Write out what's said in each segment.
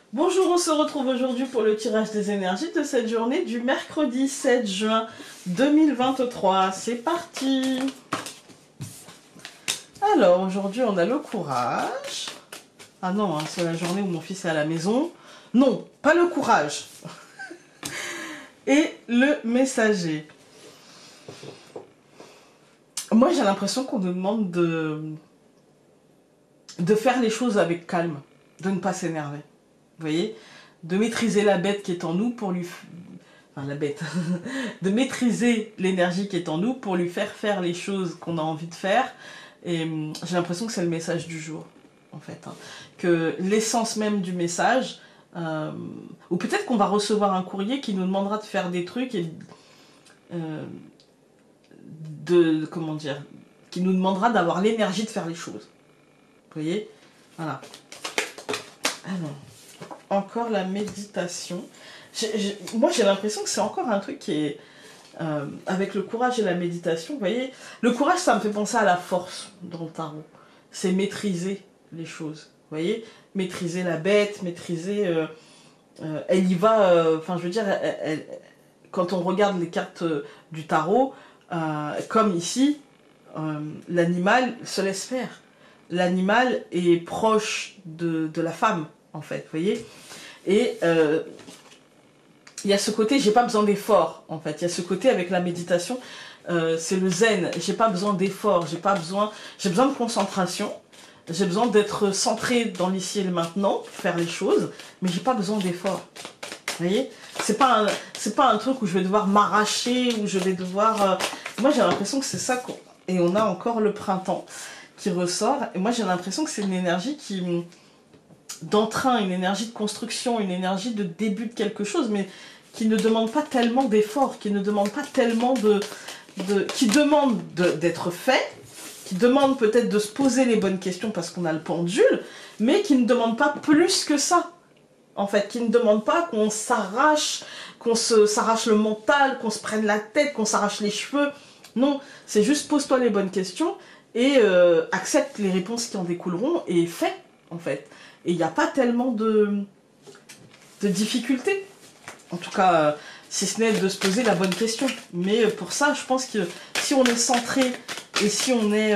Bonjour, on se retrouve aujourd'hui pour le tirage des énergies de cette journée du mercredi 7 juin 2023. C'est parti! Alors, aujourd'hui, on a le courage. Ah non, hein, c'est la journée où mon fils est à la maison. Non, pas le courage. Et le messager. Moi, j'ai l'impression qu'on nous demande de faire les choses avec calme, de ne pas s'énerver. Vous voyez, de maîtriser la bête qui est en nous pour lui... Enfin, la bête. De maîtriser l'énergie qui est en nous pour lui faire les choses qu'on a envie de faire. Et j'ai l'impression que c'est le message du jour, en fait. Hein. Que l'essence même du message... ou peut-être qu'on va recevoir un courrier qui nous demandera de faire des trucs et... comment dire, qui nous demandera d'avoir l'énergie de faire les choses. Vous voyez? Voilà. Alors... Encore la méditation. Moi, j'ai l'impression que c'est encore un truc qui est... avec le courage et la méditation, vous voyez, le courage, ça me fait penser à la force dans le tarot. C'est maîtriser les choses, vous voyez, maîtriser la bête, maîtriser... elle y va... Enfin, je veux dire, quand on regarde les cartes du tarot, comme ici, l'animal se laisse faire. L'animal est proche de la femme, en fait, vous voyez. Et il y a ce côté, j'ai pas besoin d'effort, en fait. Il y a ce côté avec la méditation, c'est le zen. J'ai pas besoin d'effort, j'ai besoin de concentration. J'ai besoin d'être centré dans l'ici et le maintenant, pour faire les choses, mais j'ai pas besoin d'effort. Vous voyez, c'est pas un truc où je vais devoir m'arracher, où je vais devoir... Moi, j'ai l'impression que c'est ça, et on a encore le printemps qui ressort, et moi, j'ai l'impression que c'est une énergie qui... d'entrain, une énergie de construction, une énergie de début de quelque chose, mais qui ne demande pas tellement d'efforts, qui ne demande pas tellement qui demande d'être fait, qui demande peut-être de se poser les bonnes questions parce qu'on a le pendule, mais qui ne demande pas plus que ça. En fait, qui ne demande pas qu'on s'arrache, s'arrache le mental, qu'on se prenne la tête, qu'on s'arrache les cheveux. Non, c'est juste pose-toi les bonnes questions et accepte les réponses qui en découleront et fais, en fait. Et il n'y a pas tellement de difficultés. En tout cas, si ce n'est de se poser la bonne question. Mais pour ça, je pense que si on est centré et si on est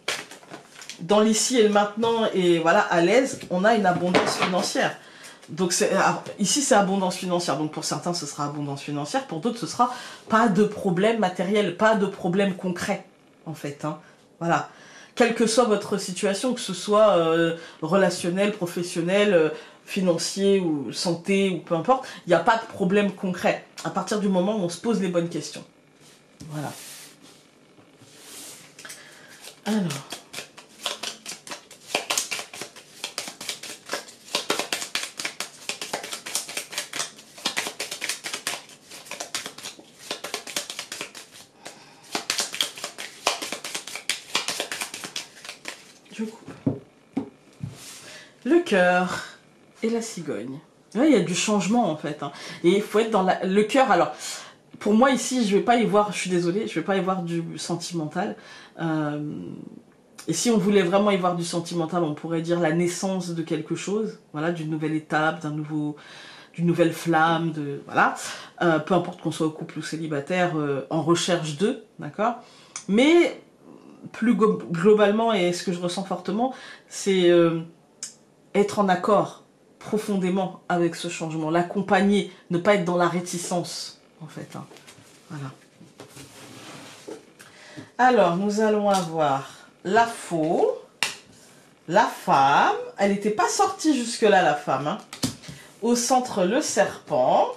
dans l'ici et le maintenant et voilà, à l'aise, on a une abondance financière. Donc ici, c'est abondance financière. Donc pour certains, ce sera abondance financière. Pour d'autres, ce sera pas de problème matériel, pas de problème concret, en fait. Hein. Voilà. Quelle que soit votre situation, que ce soit relationnel, professionnel, financier ou santé ou peu importe, il n'y a pas de problème concret à partir du moment où on se pose les bonnes questions. Voilà. Alors. Je coupe. Le cœur et la cigogne. Ouais, il y a du changement en fait. Hein. Et il faut être dans le cœur. Alors, pour moi ici, je vais pas y voir, je suis désolée, je vais pas y voir du sentimental. Et si on voulait vraiment y voir du sentimental, on pourrait dire la naissance de quelque chose, voilà, d'une nouvelle étape, d'une nouvelle flamme, voilà. Peu importe qu'on soit au couple ou célibataire, en recherche d'eux, d'accord. Mais plus globalement, et ce que je ressens fortement, c'est être en accord profondément avec ce changement, l'accompagner, ne pas être dans la réticence, en fait. Hein. Voilà. Alors, nous allons avoir la faux, la femme, elle n'était pas sortie jusque-là, la femme. Hein. Au centre, le serpent.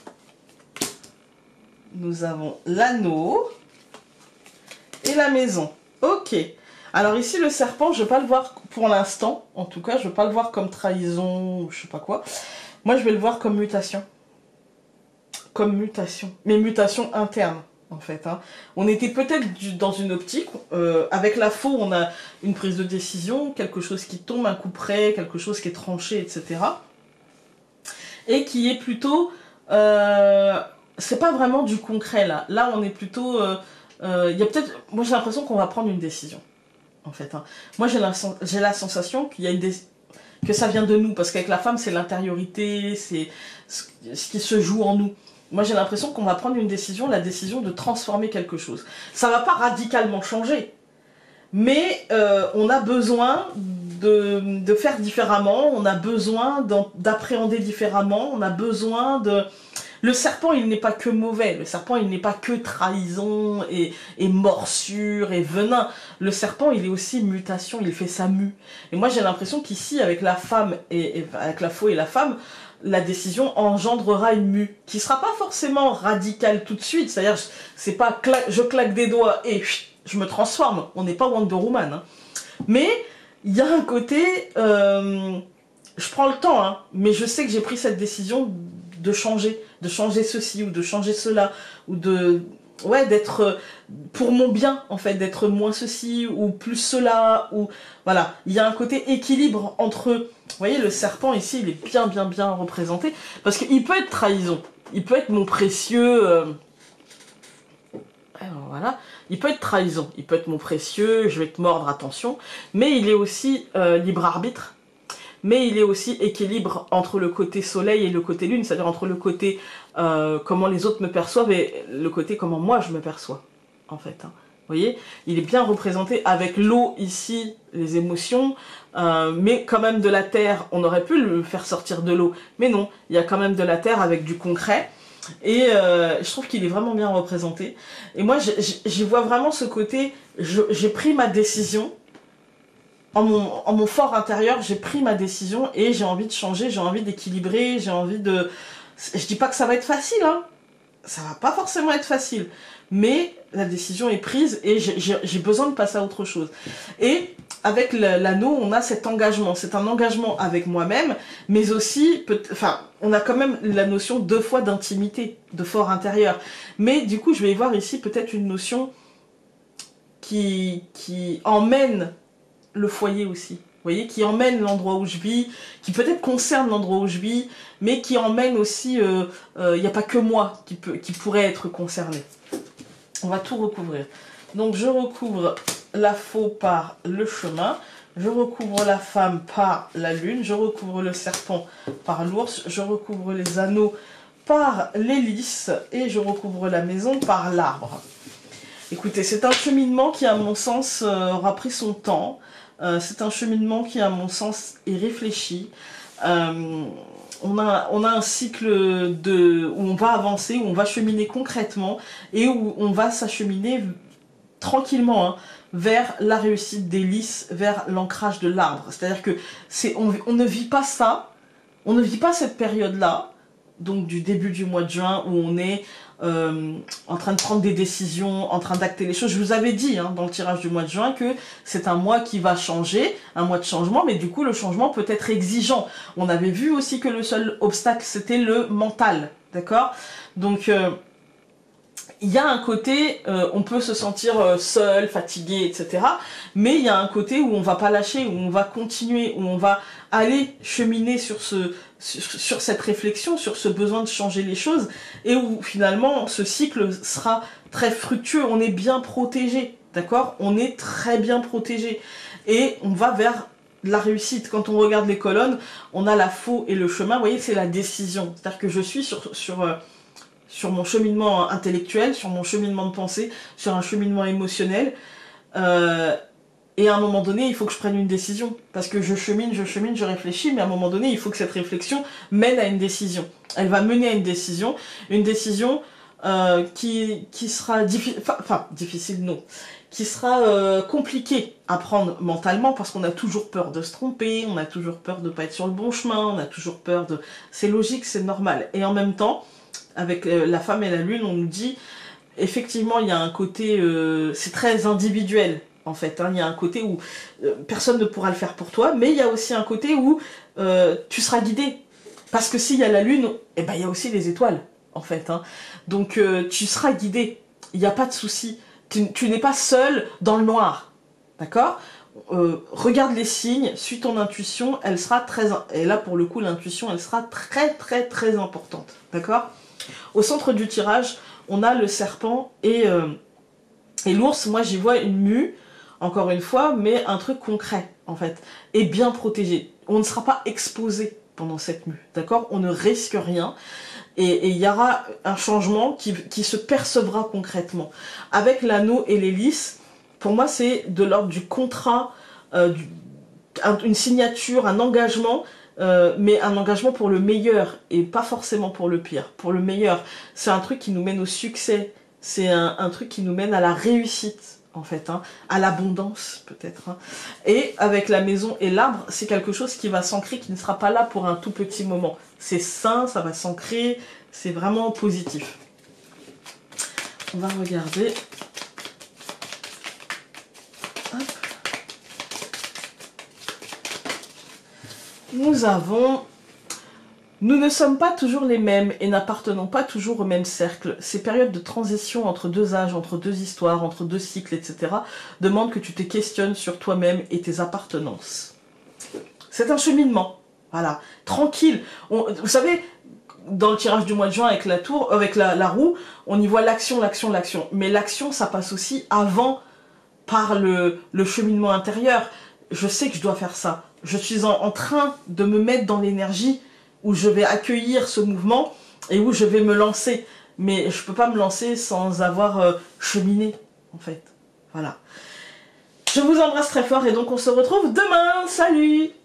Nous avons l'anneau et la maison. Ok. Alors ici, le serpent, je ne vais pas le voir pour l'instant. En tout cas, je ne vais pas le voir comme trahison ou je sais pas quoi. Moi, je vais le voir comme mutation. Comme mutation. Mais mutation interne, en fait. Hein. On était peut-être dans une optique. Avec la faux, on a une prise de décision, quelque chose qui tombe, un coup près, quelque chose qui est tranché, etc. Et qui est plutôt... c'est pas vraiment du concret, là. Là, on est plutôt... il y a peut-être... Moi, j'ai l'impression qu'on va prendre une décision. En fait, hein. Moi j'ai la sensation qu'il y a que ça vient de nous, parce qu'avec la femme, c'est l'intériorité, c'est ce qui se joue en nous. Moi, j'ai l'impression qu'on va prendre une décision, la décision de transformer quelque chose. Ça va pas radicalement changer, mais on a besoin de faire différemment, on a besoin d'appréhender différemment, on a besoin de... Le serpent, il n'est pas que mauvais, le serpent, il n'est pas que trahison et morsure et venin. Le serpent, il est aussi mutation, il fait sa mue. Et moi, j'ai l'impression qu'ici, avec la femme et avec la faux et la femme, la décision engendrera une mue qui sera pas forcément radicale tout de suite. C'est-à-dire, c'est pas je claque des doigts et je me transforme. On n'est pas Wonder Woman. Hein. Mais il y a un côté, je prends le temps, hein, mais je sais que j'ai pris cette décision de changer ceci ou de changer cela ou de d'être pour mon bien en fait, d'être moins ceci ou plus cela ou voilà, il y a un côté équilibre entre vous voyez le serpent ici, il est bien représenté parce qu'il peut être trahison, il peut être mon précieux alors voilà, il peut être trahison, il peut être mon précieux, je vais te mordre, attention, mais il est aussi libre arbitre. Mais il est aussi équilibre entre le côté soleil et le côté lune, c'est-à-dire entre le côté comment les autres me perçoivent et le côté comment moi je me perçois, en fait. Hein. Vous voyez, il est bien représenté avec l'eau ici, les émotions, mais quand même de la terre, on aurait pu le faire sortir de l'eau, mais non, il y a quand même de la terre avec du concret, et je trouve qu'il est vraiment bien représenté. Et moi, j'y vois vraiment ce côté, j'ai pris ma décision, en mon fort intérieur, j'ai pris ma décision et j'ai envie de changer, j'ai envie d'équilibrer, j'ai envie de... Je dis pas que ça va être facile, hein. Ça va pas forcément être facile. Mais la décision est prise et j'ai besoin de passer à autre chose. Et avec l'anneau, on a cet engagement. C'est un engagement avec moi-même, mais aussi... Enfin, on a quand même la notion deux fois d'intimité, de fort intérieur. Mais du coup, je vais y voir ici peut-être une notion qui emmène le foyer aussi, vous voyez, qui emmène l'endroit où je vis, qui peut-être concerne l'endroit où je vis, mais qui emmène aussi, il n'y a pas que moi qui pourrait être concerné. On va tout recouvrir. Donc je recouvre la faux par le chemin, je recouvre la femme par la lune, je recouvre le serpent par l'ours, je recouvre les anneaux par l'hélice et je recouvre la maison par l'arbre. Écoutez, c'est un cheminement qui, à mon sens, aura pris son temps. C'est un cheminement qui, à mon sens, est réfléchi. On a un cycle où on va avancer, où on va cheminer concrètement et où on va s'acheminer tranquillement hein, vers la réussite des lys, vers l'ancrage de l'arbre. C'est-à-dire que on ne vit pas ça, on ne vit pas cette période-là, donc du début du mois de juin où on est en train de prendre des décisions, en train d'acter les choses. Je vous avais dit hein, dans le tirage du mois de juin que c'est un mois qui va changer, un mois de changement, mais du coup le changement peut être exigeant. On avait vu aussi que le seul obstacle c'était le mental, d'accord? Donc il y a un côté, on peut se sentir seul, fatigué, etc. Mais il y a un côté où on va pas lâcher, où on va continuer, où on va aller cheminer sur cette réflexion, sur ce besoin de changer les choses, et où finalement ce cycle sera très fructueux, on est bien protégé, d'accord? On est très bien protégé. Et on va vers la réussite. Quand on regarde les colonnes, on a la faux et le chemin, vous voyez, c'est la décision. C'est-à-dire que je suis sur mon cheminement intellectuel, sur mon cheminement de pensée, sur un cheminement émotionnel. Et à un moment donné, il faut que je prenne une décision. Parce que je chemine, je réfléchis, mais à un moment donné, il faut que cette réflexion mène à une décision. Elle va mener à une décision qui sera difficile, non, qui sera compliquée à prendre mentalement, parce qu'on a toujours peur de se tromper, on a toujours peur de ne pas être sur le bon chemin, on a toujours peur de... C'est logique, c'est normal. Et en même temps, avec la femme et la lune, on nous dit, effectivement, il y a un côté, c'est très individuel, en fait. Hein, il y a un côté où personne ne pourra le faire pour toi, mais il y a aussi un côté où tu seras guidé. Parce que s'il y a la lune, eh ben, il y a aussi les étoiles, en fait. Hein. Donc, tu seras guidé. Il n'y a pas de souci. Tu n'es pas seul dans le noir. D'accord ? Regarde les signes, suis ton intuition, elle sera très... Et là, pour le coup, l'intuition, elle sera très importante. D'accord ? Au centre du tirage, on a le serpent et l'ours. Moi, j'y vois une mue, encore une fois, mais un truc concret, en fait, et bien protégé. on ne sera pas exposé pendant cette mue, d'accord? On ne risque rien. Et il y aura un changement qui se percevra concrètement. Avec l'anneau et l'hélice, pour moi, c'est de l'ordre du contrat, une signature, un engagement, mais un engagement pour le meilleur et pas forcément pour le pire. Pour le meilleur, c'est un truc qui nous mène au succès, c'est un truc qui nous mène à la réussite, en fait, hein, à l'abondance, peut-être. Hein. Et avec la maison et l'arbre, c'est quelque chose qui va s'ancrer, qui ne sera pas là pour un tout petit moment. C'est sain, ça va s'ancrer, c'est vraiment positif. On va regarder. Hop. Nous avons... Nous ne sommes pas toujours les mêmes et n'appartenons pas toujours au même cercle. Ces périodes de transition entre deux âges, entre deux histoires, entre deux cycles, etc. demandent que tu te questionnes sur toi-même et tes appartenances. C'est un cheminement. Voilà. Tranquille. Vous savez, dans le tirage du mois de juin avec la tour, avec la roue, on y voit l'action, l'action, l'action. Mais l'action, ça passe aussi avant par le cheminement intérieur. Je sais que je dois faire ça. Je suis en train de me mettre dans l'énergie où je vais accueillir ce mouvement et où je vais me lancer. Mais je peux pas me lancer sans avoir cheminé, en fait. Voilà. Je vous embrasse très fort et donc on se retrouve demain. Salut!